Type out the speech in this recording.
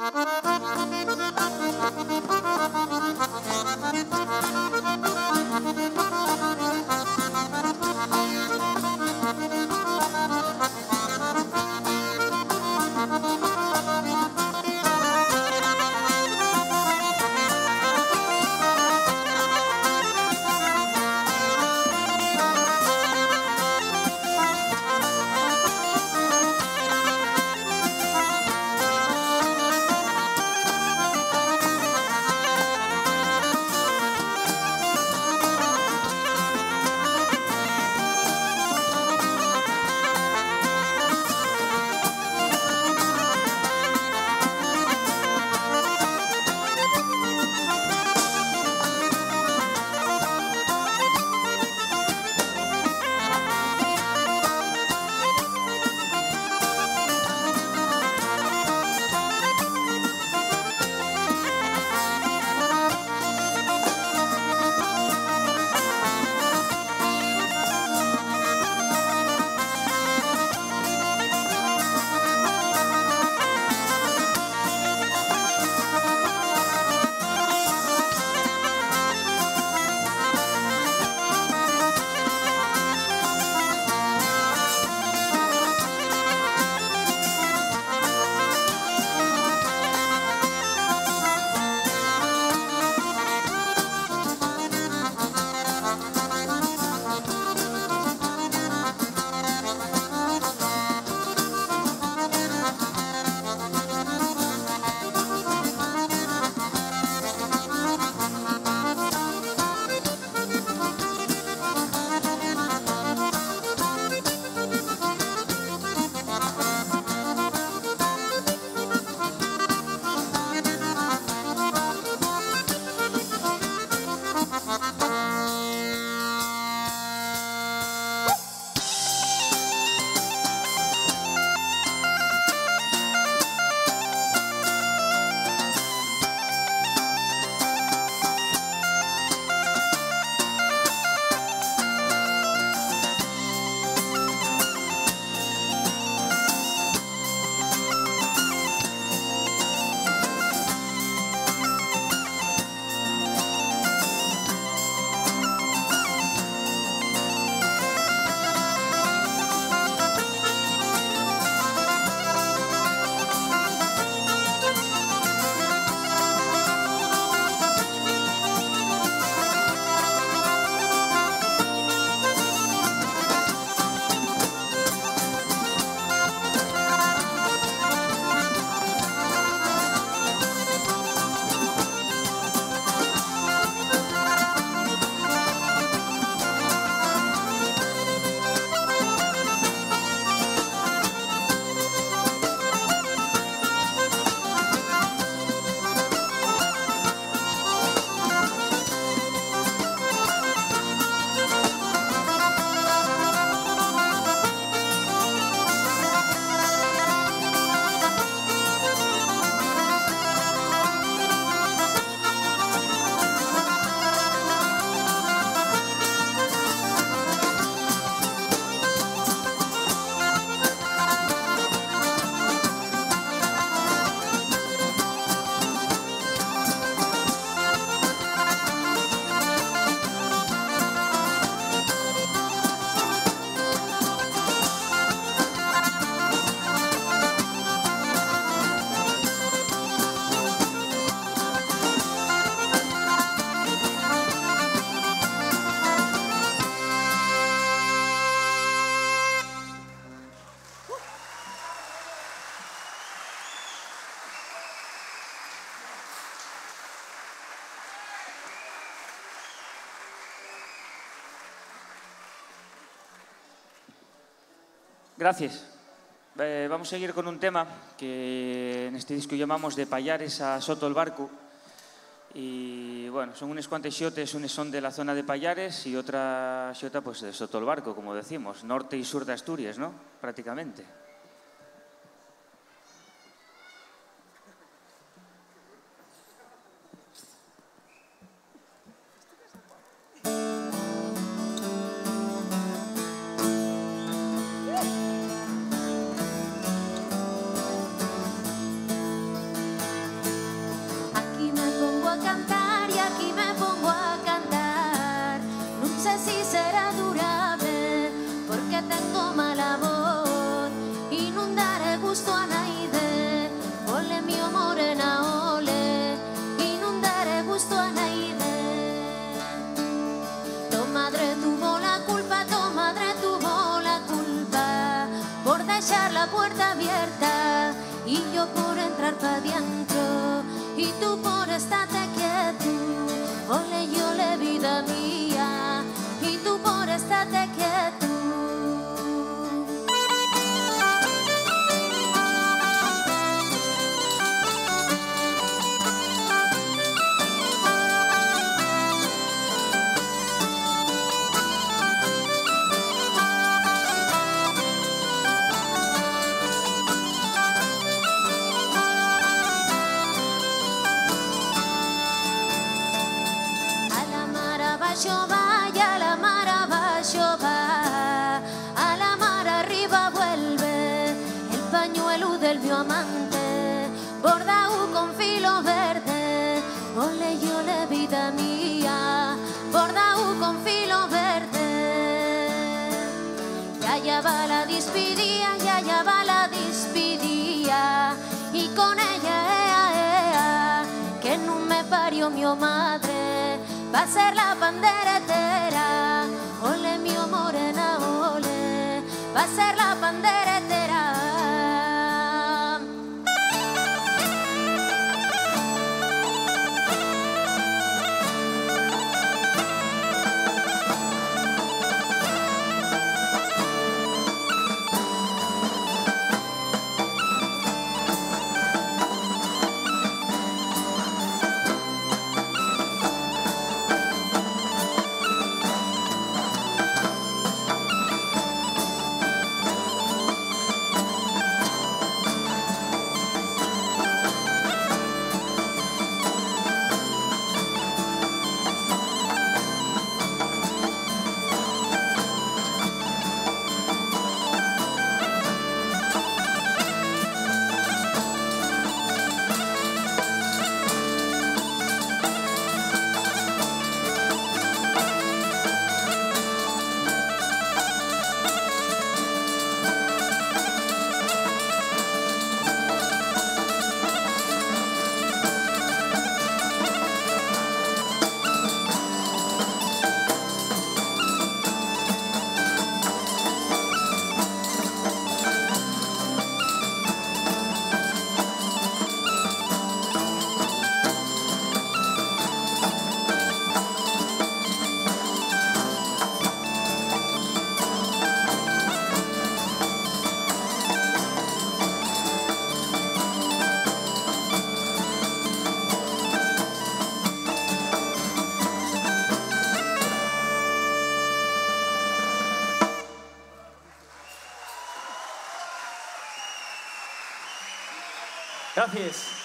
Gracias. Vamos a seguir con un tema que en este disco llamamos De Pallares a Soto el Barco. Y bueno, son unos cuantos xotes, unos son de la zona de Pallares y otra xota pues de Soto el Barco, como decimos, norte y sur de Asturias, ¿no? Prácticamente. si será durable, porque tengo mala voz y non daré gusto a naide. Ole mio morena, ole, y non daré gusto a naide. Tu madre tuvo la culpa, tu madre tuvo la culpa por dejar la puerta abierta y yo por entrar pa' dentro y tú por estarte quieto. Ole y ole vida mía y tú por estarte quieto. Abaixo va y a la mar abaixo va, a la mar arriba vuelve el pañuelo del mio amante, bordado con filo verde. Ole y ole vida mía, bordado con filo verde. Y allá va la despedida, y allá va la despedida, y con ella, que no me parió mi madre, va a ser la panderetera. Ole mio morena, ole, va a ser la panderetera. Gracias.